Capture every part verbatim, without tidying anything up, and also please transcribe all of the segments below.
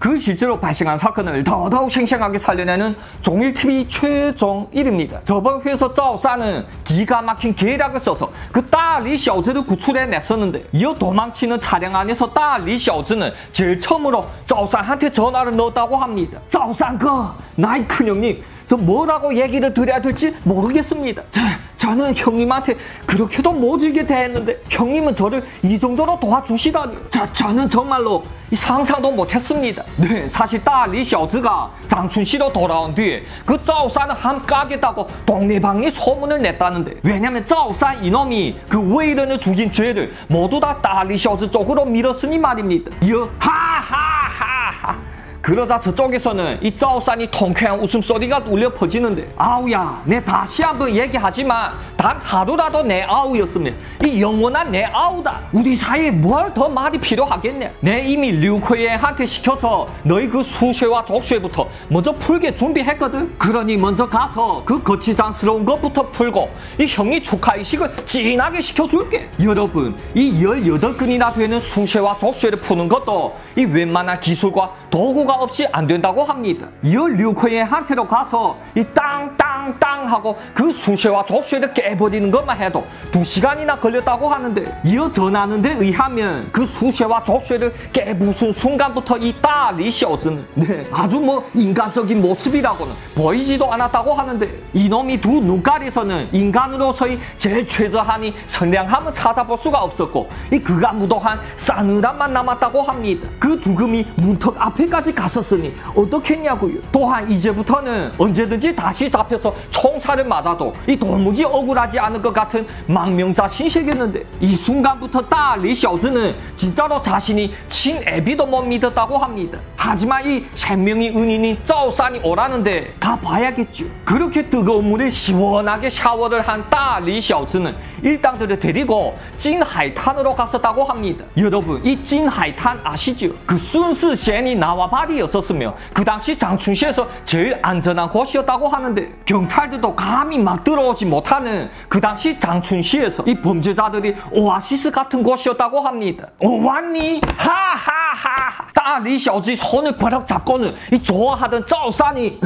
그 실제로 발생한 사건을 더더욱 생생하게 살려내는 종일티비 최종일입니다. 저번 회에서 짜오사는 기가 막힌 계략을 써서 그 딸리 샤오즈를 구출해냈었는데, 이어 도망치는 차량 안에서 딸리 샤오즈는 제일 처음으로 짜오산한테 전화를 넣었다고 합니다. 짜오산 그 나이 큰형님, 저 뭐라고 얘기를 드려야 될지 모르겠습니다. 저, 저는 형님한테 그렇게도 모질게 대했는데 형님은 저를 이 정도로 도와주시다니, 저, 저는 정말로 상상도 못했습니다. 네, 사실 딸리 샤오즈가 장춘시로 돌아온 뒤에 그 짜오산을 함가겠다고 동네방네 소문을 냈다는데, 왜냐면 짜오산 이놈이 그 웨이런을 죽인 죄를 모두 다 딸리 샤오즈 쪽으로 밀었으니 말입니다. 이어 하하하하. 그러자 저쪽에서는 이 짜오산이 통쾌한 웃음소리가 울려 퍼지는데, 아우야, 내 다시 한번 얘기하지만 단 하루라도 내 아우였으면 이 영원한 내 아우다. 우리 사이에 뭘 더 말이 필요하겠냐. 내 이미 류코예한테 시켜서 너희 그 수쉐와 족쉐부터 먼저 풀게 준비했거든. 그러니 먼저 가서 그 거치장스러운 것부터 풀고 이 형이 축하의식을 진하게 시켜줄게. 여러분, 이 열여덟 근이나 되는 수쉐와 족쉐를 푸는 것도 이 웬만한 기술과 도구가 없이 안 된다고 합니다. 이어 류코예한테로 가서 이 땅땅땅 하고 그 수쉐와 족쉐를 깨버리는 것만 해도 두 시간이나 걸렸다고 하는데, 이어 전하는 데 의하면 그 수쉐와 족쉐를 깨부순 순간부터 이 딸리 샤오즈는 네, 아주 뭐 인간적인 모습이라고는 보이지도 않았다고 하는데, 이놈이 두 눈깔에서는 인간으로서의 제일 최저한이 선량함을 찾아볼 수가 없었고, 이 그가 무도한 싸늘함만 남았다고 합니다. 그 죽음이 문턱 앞에까지 갔었으니 어떻겠냐고요. 또한 이제부터는 언제든지 다시 잡혀서 총살을 맞아도 이 도무지 억울하지 않을 것 같은 망명자 신세계였는데, 이 순간부터 딸리 샤오즈는 진짜로 자신이 친애비도 못 믿었다고 합니다. 하지만 이 생명의 은인인 짜오산이 오라는데 가봐야겠죠. 그렇게 뜨거운 물에 시원하게 샤워를 한 딸리 샤오즈는 일당들을 데리고 찐하이탄으로 갔었다고 합니다. 여러분, 이 찐하이탄 아시죠? 그 순스셴이 나와바리였었으며 그 당시 장춘시에서 제일 안전한 곳이었다고 하는데, 경찰들도 감히 막 들어오지 못하는 그 당시 장춘시에서 이 범죄자들이 오아시스 같은 곳이었다고 합니다. 오, 왔니? 하하하. 딸리 샤오즈 손을 버럭 잡고는 이 좋아하던 짜오산이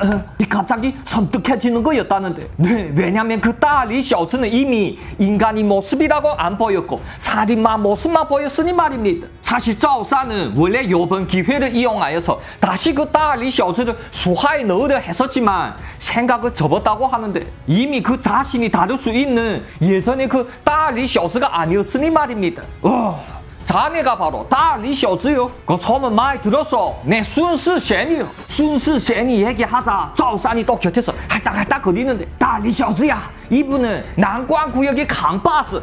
이 갑자기 섬뜩해지는 거였다는데, 네, 왜냐면 그 딸리 샤오즈는 이미 인간의 모습이라고 안 보였고 살인마 모습만 보였으니 말입니다. 사실 짜오산은 원래 요번 기회를 이용하여서 다시 그 딸리 샤오즈를 수하에 넣으려 했었지만 생각을 접었다고 하는데, 이미 그 자신이 다룰 수 있는 예전의 그 딸리 샤오즈가 아니었으니 말입니다. 어. 자네가 바로 딸리 샤오즈요. 그 소문 많이 들었어. 내 순스셴이요. 순스셴이 얘기하자 짜오산이 또 곁에서 할딱할딱 거리는데, 딸리 샤오즈야, 이분은 난관구역의 강바스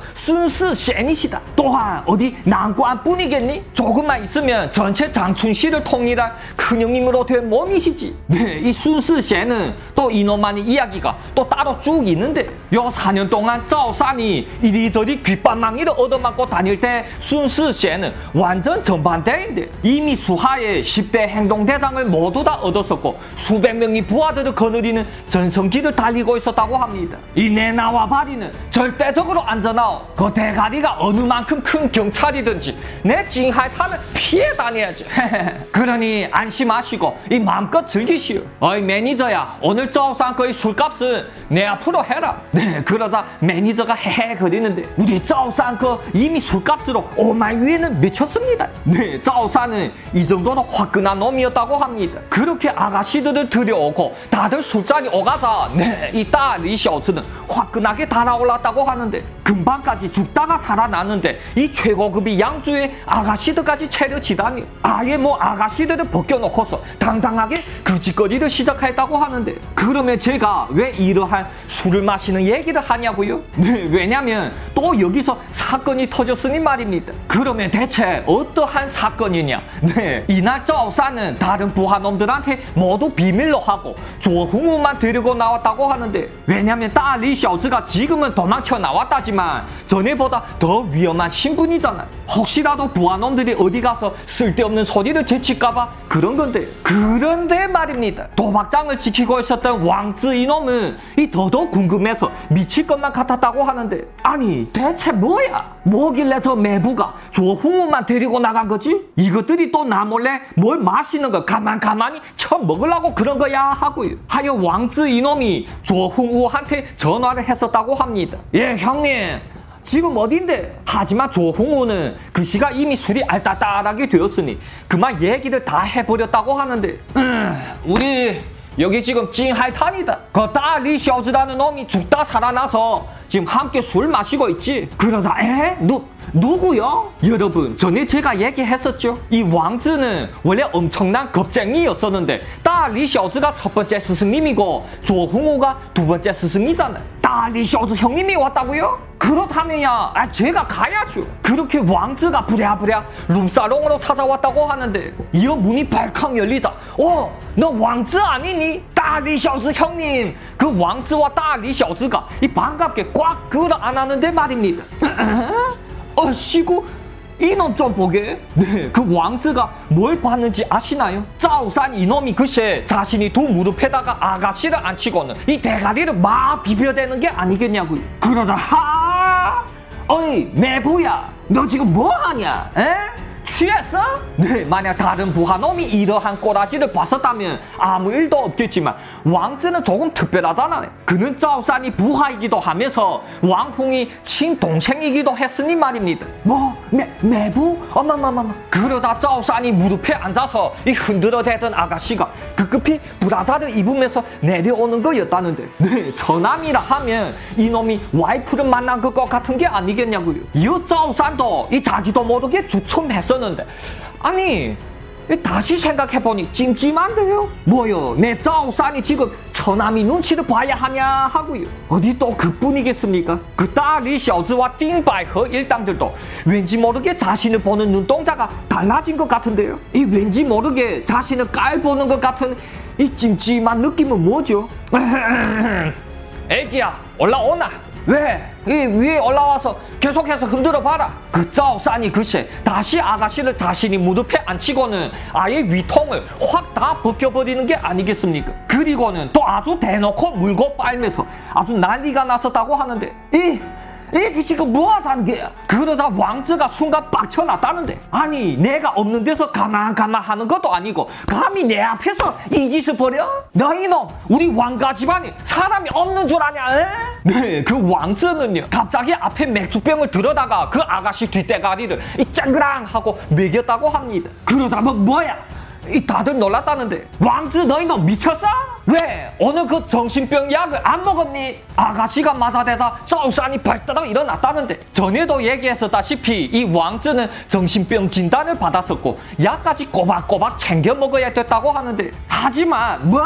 순스셴이시다. 또한 어디 난관뿐이겠니? 조금만 있으면 전체 장춘시를 통일할 큰형님으로 된 몸이시지. 네, 이 순스셴은 또 이놈만의 이야기가 또 따로 쭉 있는데, 요 사 년 동안 짜오산이 이리저리 귓방망이를 얻어맞고 다닐 때 순스 셴은 완전 정반대인데, 이미 수하에 십 대 행동대장을 모두 다 얻었었고 수백 명의 부하들을 거느리는 전성기를 달리고 있었다고 합니다. 이 내나와 바리는 절대적으로 안전하오. 그 대가리가 어느 만큼 큰 경찰이든지 내 징하이탄을 피해 다녀야지. 그러니 안심하시고 이 마음껏 즐기시오. 어이 매니저야, 오늘 짜오산 거의 술값은 내 앞으로 해라. 네, 그러자 매니저가 헤헤 거리는데, 우리 짜오산 거 이미 술값으로 오만 위에는 미쳤습니다. 네, 짜오산은 이 정도로 화끈한 놈이었다고 합니다. 그렇게 아가씨들을 들여오고 다들 술자리 오가자 네, 이 딸리 샤오즈는 화끈하게 달아올랐다고 하는데, 금방까지 죽다가 살아났는데 이 최고급의 양주에 아가씨들까지 차려지다니, 아예 뭐 아가씨들을 벗겨놓고서 당당하게 그 짓거리를 시작했다고 하는데, 그러면 제가 왜 이러한 술을 마시는 얘기를 하냐고요? 네, 왜냐면 또 여기서 사건이 터졌으니 말입니다. 그러면 대체 어떠한 사건이냐? 네, 이날 짜오산은 다른 부하놈들한테 모두 비밀로 하고 조흥우만 데리고 나왔다고 하는데, 왜냐면 딸리 샤오즈가 지금은 도망쳐 나왔다지만 전에보다 더 위험한 신분이잖아. 혹시라도 부하놈들이 어디 가서 쓸데없는 소리를 제칠까봐 그런 건데, 그런데 말입니다. 도박장을 지키고 있었던 왕즈 이놈은 이 더더욱 궁금해서 미칠 것만 같았다고 하는데, 아니 대체 뭐야? 뭐길래 저 매부가 조 조흥우만 데리고 나간 거지? 이것들이 또 나 몰래 뭘 마시는 거 가만 가만히 처음 먹으려고 그런 거야 하고요. 하여 왕즈 이놈이 조흥우한테 전화를 했었다고 합니다. 예, 형님. 지금 어딘데? 하지만 조흥우는 그 시가 이미 술이 알딸딸하게 되었으니 그만 얘기를 다 해버렸다고 하는데 음, 우리 여기 지금 찡하이탄이다. 그 딸리 셔즈라는 놈이 죽다 살아나서 지금 함께 술 마시고 있지. 그러자 에? 누, 누구요? 여러분 전에 제가 얘기했었죠. 이 왕즈는 원래 엄청난 겁쟁이였었는데 딸리 셔즈가 첫 번째 스승님이고 조흥우가 두 번째 스승이잖아요. 딸리 셔즈 형님이 왔다고요? 그렇다면야 아, 제가 가야죠. 그렇게 왕즈가 부랴부랴 룸사롱으로 찾아왔다고 하는데 이어 문이 발칵 열리자 어? 너 왕즈 아니니? 딸리 셔즈 형님. 그 왕즈와 딸리 셔즈가 이 반갑게 꽉 끌어 안았는데 말입니다. 어시구 이놈 좀 보게. 네, 그 왕즈가 뭘 봤는지 아시나요? 짜오산 이놈이 글쎄 자신이 두 무릎에다가 아가씨를 앉히고는 이 대가리를 막 비벼대는 게 아니겠냐고요. 그러자 하 어이 매부야 너 지금 뭐하냐? 에? 취했어? 네, 만약 다른 부하놈이 이러한 꼬라지를 봤었다면 아무 일도 없겠지만 왕즈는 조금 특별하잖아요. 그는 짜오산이 부하이기도 하면서 왕홍이 친동생이기도 했으니 말입니다. 뭐? 매, 매부? 어마마마마. 그러자 짜오산이 무릎에 앉아서 이 흔들어대던 아가씨가 급급히 브라자를 입으면서 내려오는 거였다는데 네, 저남이라 하면 이놈이 와이프를 만난 것 같은 게 아니겠냐고요. 이 짜오산도 이 자기도 모르게 주춤했어 는데 아니 다시 생각해보니 찜찜한데요? 뭐요? 내 짜오산이 지금 처남이 눈치를 봐야 하냐 하고요. 어디 또 그뿐이겠습니까? 그 딸리 셔즈와 띵바이허 일당들도 왠지 모르게 자신을 보는 눈동자가 달라진 것 같은데요. 이 왠지 모르게 자신을 깔보는 것 같은 이 찜찜한 느낌은 뭐죠? 애기야 올라오나? 왜? 이 위에 올라와서 계속해서 흔들어 봐라. 그 짜오산이 글쎄 다시 아가씨를 자신이 무릎에 앉히고는 아예 위통을 확 다 벗겨버리는 게 아니겠습니까? 그리고는 또 아주 대놓고 물고 빨면서 아주 난리가 났었다고 하는데 이 이게 지금 뭐 하자는 게야? 그러자 왕즈가 순간 빡쳐났다는데 아니 내가 없는 데서 가만가만 하는 것도 아니고 감히 내 앞에서 이 짓을 벌여? 너 이놈 우리 왕가 집안에 사람이 없는 줄 아냐? 에? 네, 그 왕즈는요 갑자기 앞에 맥주병을 들어다가 그 아가씨 뒷대가리를 이 짱그랑 하고 먹였다고 합니다. 그러자 뭐 뭐야? 이 다들 놀랐다는데 왕즈 너 이놈 미쳤어? 왜? 오늘 그 정신병 약을 안 먹었니? 아가씨가 맞아대자 짜오산이 발따닥 일어났다는데 전에도 얘기했었다시피 이 왕즈는 정신병 진단을 받았었고 약까지 꼬박꼬박 챙겨 먹어야 됐다고 하는데 하지만 뭐?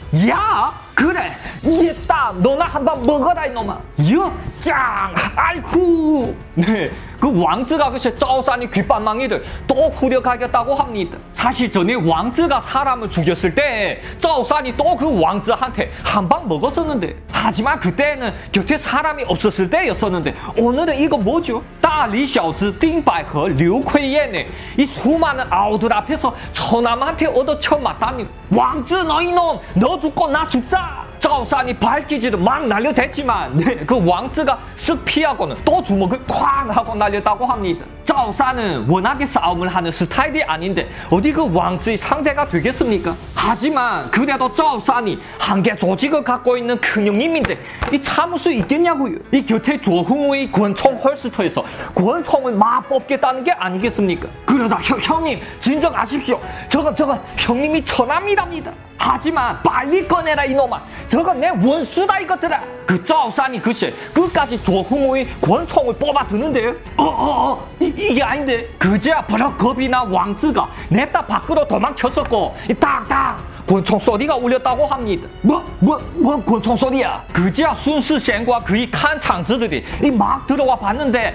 야? 그래 이따 너나 한번 먹어라 이놈아. 이어 짱 아이쿠. 네, 그 왕즈가 글쎄 짜오산이 귓방망이를 또 후려가겠다고 합니다. 사실 전에 왕즈가 사람을 죽였을 때 짜오산이 또 그 왕즈한테 한 방 먹었었는데 하지만 그때는 곁에 사람이 없었을 때였었는데 오늘은 이거 뭐죠? 딸리 셔즈 띵바이허 류쾌옌의 이 수많은 아우들 앞에서 처남한테 얻어쳐 맞다니 왕즈 너 이놈 너 죽고 나 죽자. 짜오산이 발기질을 막 날려댔지만 네, 그 왕즈가 쓱 피하고는 또 주먹을 쾅 하고 날렸다고 합니다. 짜오산은 워낙에 싸움을 하는 스타일이 아닌데 어디 그 왕즈의 상대가 되겠습니까? 하지만 그래도 짜오산이 한계 조직을 갖고 있는 큰 형님인데 이 참을 수 있겠냐고요. 이 곁에 조흥우의 권총 홀스터에서 권총을 막 뽑겠다는 게 아니겠습니까? 그러자 형, 형님 진정하십시오. 저건 저건 형님이 처남이랍니다. 하지만 빨리 꺼내라 이놈아. 저건 내 원수다 이것들아. 그 짜오산이 글쎄 끝까지 조흥우의 권총을 뽑아드는데요. 어어어 이, 이게 아닌데 그제야 버럭 겁이 나 왕즈가 냅다 밖으로 도망쳤었고 이 딱딱 권총 소리가 울렸다고 합니다. 뭐? 뭐? 뭐 권총 소리야? 그제야 순스셴과 그의 칸 창즈들이 이 막 들어와 봤는데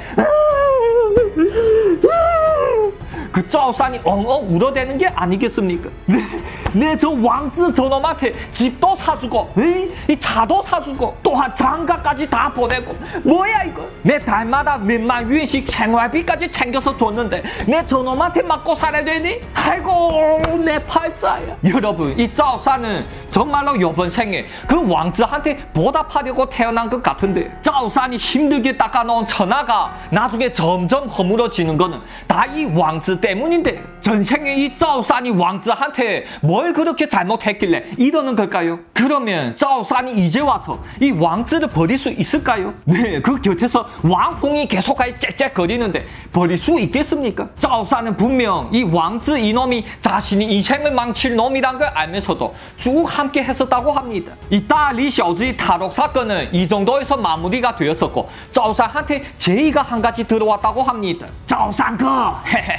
그 짜오산이 엉엉 울어대는 게 아니겠습니까? 네, 네, 저 왕즈 저놈한테 집도 사주고, 에이? 이 차도 사주고, 또한 장가까지 다 보내고, 뭐야 이거? 내 달마다 몇만 위엔씩 생활비까지 챙겨서 줬는데, 내 저놈한테 맞고 살아야 되니? 아이고, 내 팔자야. 여러분, 이 짜오산은 정말로 요번 생에 그 왕즈한테 보답하려고 태어난 것 같은데 짜오산이 힘들게 닦아놓은 천하가 나중에 점점 허물어지는 거는 다 이 왕즈 때문인데 전생에 이 짜오산이 왕즈한테 뭘 그렇게 잘못했길래 이러는 걸까요? 그러면 짜오산이 이제 와서 이 왕즈를 버릴 수 있을까요? 네, 그 곁에서 왕홍이 계속하게 짹짹거리는데 버릴 수 있겠습니까? 짜오산은 분명 이 왕즈 이놈이 자신이 인생을 망칠 놈이란 걸 알면서도 쭉 함께 했었다고 합니다. 이 딸리 샤오즈의 탈옥 사건은 이 정도에서 마무리가 되었었고 짜오산한테 제의가 한 가지 들어왔다고 합니다. 짜오산 거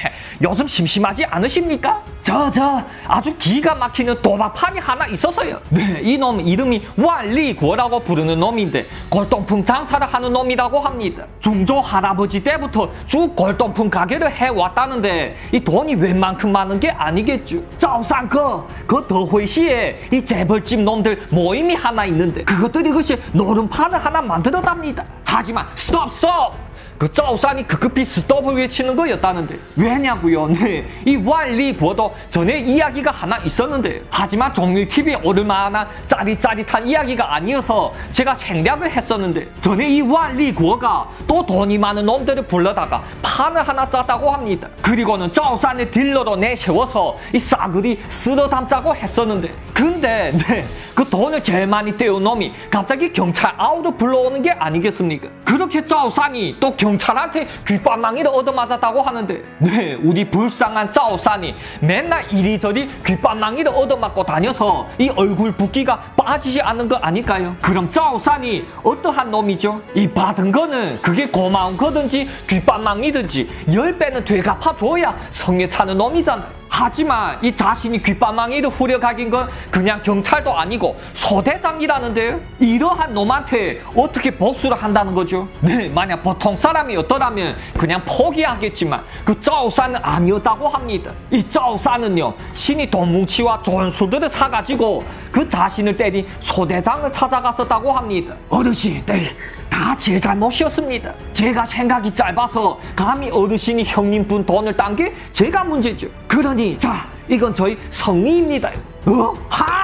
요즘 심심하지 않으십니까? 저, 저 아주 기가 막히는 도박판이 하나 있어서요. 네, 이놈 이름이 완리구어라고 부르는 놈인데 골동품 장사를 하는 놈이라고 합니다. 중조 할아버지 때부터 쭉 골동품 가게를 해왔다는데 이 돈이 웬만큼 많은 게 아니겠죠. 짜오산거 그 더회시에 이 재벌집 놈들 모임이 하나 있는데 그것들이 그것이 노름판을 하나 만들었답니다. 하지만 스톱 스톱! 그 짜오산이 급급히 스톱을 외치는 거였다는데 왜냐고요? 네, 이 완리구어도 전에 이야기가 하나 있었는데 하지만 종일티비에 오를 만한 짜릿짜릿한 이야기가 아니어서 제가 생략을 했었는데 전에 이 완리구어가 또 돈이 많은 놈들을 불러다가 판을 하나 짰다고 합니다. 그리고는 짜오산의 딜러로 내세워서 이 싸그리 쓸어 담자고 했었는데 근데 네, 그 돈을 제일 많이 떼운 놈이 갑자기 경찰 아우를 불러오는 게 아니겠습니까? 그렇게 짜오산이 또 경찰한테 귓바망이를 얻어맞았다고 하는데 네, 우리 불쌍한 짜오산이 맨날 이리저리 귓바망이를 얻어맞고 다녀서 이 얼굴 붓기가 빠지지 않은 거 아닐까요? 그럼 짜오산이 어떠한 놈이죠? 이 받은 거는 그게 고마운 거든지 귓바망이든지 열 배는 되갚아줘야 성에 차는 놈이잖아요. 하지만 이 자신이 귓바망이를 후려가긴 건 그냥 경찰도 아니고 소대장이라는데요. 이러한 놈한테 어떻게 복수를 한다는 거죠? 네, 만약 보통 사람이었더라면 그냥 포기하겠지만 그 짜오산은 아니었다고 합니다. 이 짜오산은요 친히 돈뭉치와 좋은 술들을 사가지고 그 자신을 때린 소대장을 찾아갔었다고 합니다. 어르신, 네, 다 제 잘못이었습니다. 제가 생각이 짧아서 감히 어르신이 형님분 돈을 딴 게 제가 문제죠. 그러니 자, 이건 저희 성의입니다. 어?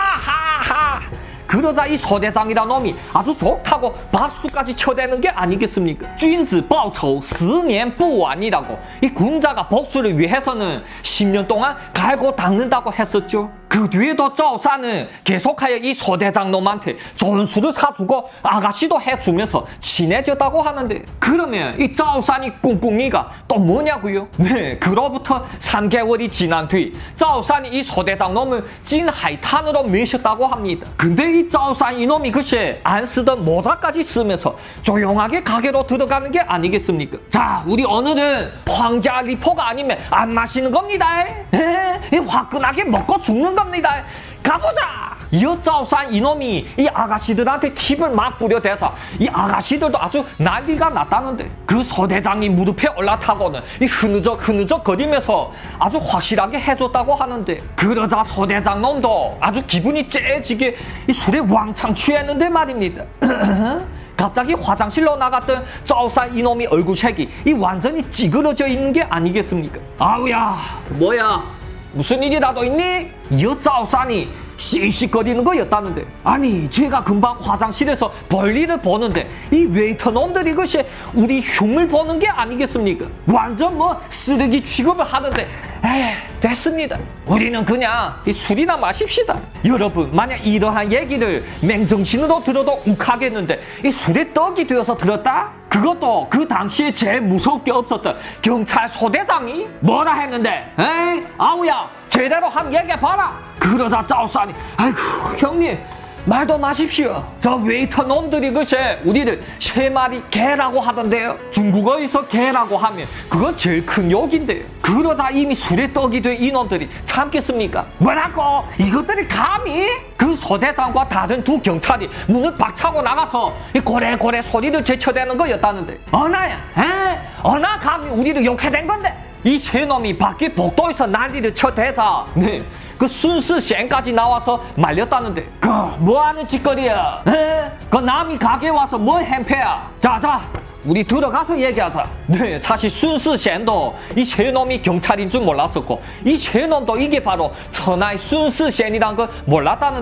하하하! 그러자 이 소대장이란 놈이 아주 좋다고 박수까지 쳐대는 게 아니겠습니까? 쥔즈报仇十年不晚이라고 이 군자가 복수를 위해서는 십 년 동안 갈고 닦는다고 했었죠. 그 뒤에도 짜오산은 계속하여 이 소대장 놈한테 좋은 술을 사주고 아가씨도 해주면서 친해졌다고 하는데 그러면 이 짜오산이 꿍꿍이가 또 뭐냐고요? 네, 그로부터 삼 개월이 지난 뒤 짜오산이 이 소대장 놈을 찐하이탄으로 매셨다고 합니다. 근데 이 짜오산 이놈이 글쎄 안 쓰던 모자까지 쓰면서 조용하게 가게로 들어가는 게 아니겠습니까? 자, 우리 오늘은 황자 리포가 아니면 안 마시는 겁니다. 에? 화끈하게 먹고 죽는 겁니다. 가보자! 이어 짜오산 이놈이 이 아가씨들한테 팁을 막 뿌려대자 이 아가씨들도 아주 난리가 났다는데 그 소대장이 무릎에 올라타고는 이 흐느적 흐느적 거리면서 아주 확실하게 해줬다고 하는데 그러자 소대장 놈도 아주 기분이 째지게 이 술에 왕창 취했는데 말입니다. 갑자기 화장실로 나갔던 짜오산 이놈이 얼굴색이 이 완전히 찌그러져 있는 게 아니겠습니까? 아우야, 뭐야? 무슨 일이라도 있니? 이어 짜오산이 씩씩거리는 거였다는데 아니 제가 금방 화장실에서 볼일을 보는데 이 웨이터 놈들이 이것이 우리 흉을 보는 게 아니겠습니까? 완전 뭐 쓰레기 취급을 하는데 에이 됐습니다. 우리는 그냥 이 술이나 마십시다. 여러분 만약 이러한 얘기를 맹정신으로 들어도 욱하겠는데 이 술에 떡이 되어서 들었다? 그것도 그 당시에 제일 무섭게 없었던 경찰 소대장이 뭐라 했는데 에이 아우야 제대로 한번 얘기해봐라. 그러자 짜오산이 아이고 형님 말도 마십시오. 저 웨이터 놈들이 글쎄 우리를 세 마리 개라고 하던데요. 중국어에서 개라고 하면 그건 제일 큰 욕인데요. 그러자 이미 술에 떡이 된 이놈들이 참겠습니까? 뭐라고? 이것들이 감히? 그 소대장과 다른 두 경찰이 문을 박차고 나가서 이 고래고래 소리를 제쳐대는 거였다는데 어나야 에? 어나 감히 우리를 욕해댄 건데 이 세 놈이 밖에 복도에서 난리를 쳐대자 네, 그 순스셴까지 나와서 말렸다는데 그 뭐하는 짓거리야? 에? 그 남이 가게 와서 뭘 행패야? 자자 우리 들어가서 얘기하자. 네, 사실 순스셴도 이 세 놈이 경찰인 줄 몰랐었고 이 세 놈도 이게 바로 천하의 순스셴이란 걸 몰랐다는데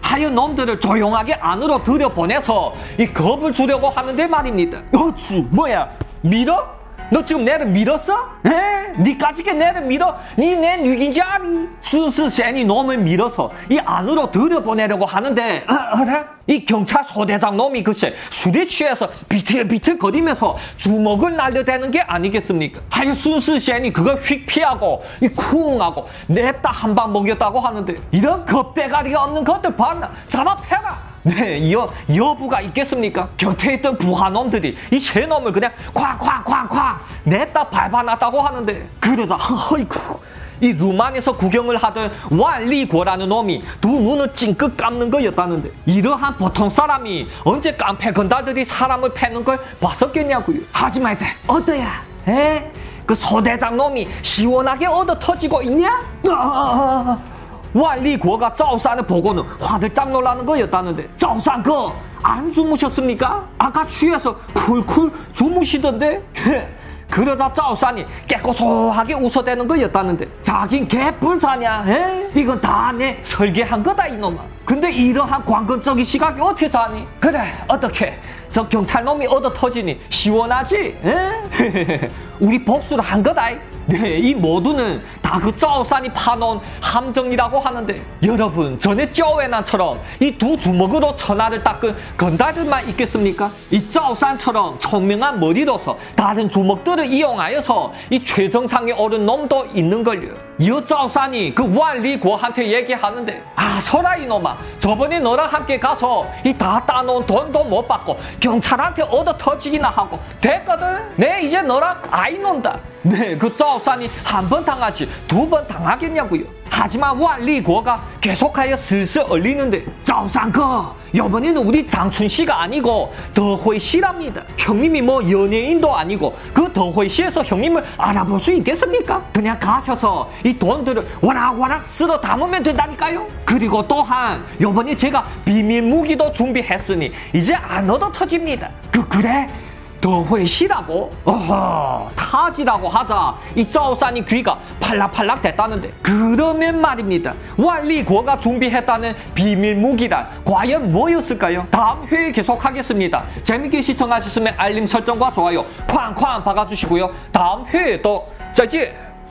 하여 놈들을 조용하게 안으로 들여보내서 이 겁을 주려고 하는데 말입니다. 어쭈, 뭐야, 밀어? 너 지금 내를 밀었어? 에? 니까지게 내를 밀어? 니 내 누군지 아니? 수수센이 놈을 밀어서 이 안으로 들여보내려고 하는데 어, 어라? 이 경찰 소대장 놈이 글쎄 술에 취해서 비틀비틀 거리면서 주먹을 날려대는 게 아니겠습니까? 하여 수수센이 그걸 휙 피하고 이 쿵하고 냈다 한 방 먹였다고 하는데 이런 겁대가리가 없는 것들 봤나? 잡아 패라! 네, 여, 여부가 있겠습니까? 곁에 있던 부하놈들이 이 세 놈을 그냥 콱콱콱콱 냈다 밟아놨다고 하는데 그러다 허이쿠 이 루만에서 구경을 하던 완리고라는 놈이 두 눈을 찡긋 감는 거였다는데 이러한 보통 사람이 언제 깡패 건달들이 사람을 패는 걸 봤었겠냐고요. 하지 말대 어떠야? 에? 그 소대장 놈이 시원하게 얻어 터지고 있냐? 아, 완리고가 짜오산을 보고는 화들짝 놀라는 거였다는데 짜오산 그 안 주무셨습니까? 아까 취해서 쿨쿨 주무시던데? 그러자 짜오산이 깨꼬소하게 웃어대는 거였다는데 자긴 개뿔자냐? 에? 이건 다 내 설계한 거다 이놈아. 근데 이러한 관건적인 시각이 어떻게 자니? 그래 어떻게 저 경찰놈이 얻어 터지니 시원하지? 에? 우리 복수를 한 거다. 네, 이 모두는 다 그 짜오산이 파놓은 함정이라고 하는데 여러분 전에 짜오에난처럼 이 두 주먹으로 천하를 닦은 건달들만 있겠습니까? 이 짜오산처럼 총명한 머리로서 다른 주먹들을 이용하여서 이 최정상에 오른 놈도 있는걸요. 이 짜오산이 그 완리고한테 얘기하는데 아 설아 이놈아 저번에 너랑 함께 가서 이 다 따놓은 돈도 못 받고 경찰한테 얻어 터지기나 하고 됐거든? 내 이제 너랑 아이 논다. 네, 그 짜오산이 한 번 당하지 두 번 당하겠냐고요. 하지만 완리고가 계속하여 슬슬 얼리는데 짜오산 거 이번에는 우리 장춘씨가 아니고 더회씨랍니다. 형님이 뭐 연예인도 아니고 그 더회씨에서 형님을 알아볼 수 있겠습니까? 그냥 가셔서 이 돈들을 와락와락 쓸어 담으면 된다니까요. 그리고 또한 이번에 제가 비밀 무기도 준비했으니 이제 안 얻어 터집니다. 그 그래? 더회씨라고? 어허 타지라고 하자 이 짜오산이 귀가 팔락팔락 됐다는데 그러면 말입니다. 완리고가 준비했다는 비밀 무기란 과연 뭐였을까요? 다음 회에 계속하겠습니다. 재밌게 시청하셨으면 알림 설정과 좋아요 쾅쾅 박아주시고요. 다음 회에 또 짜지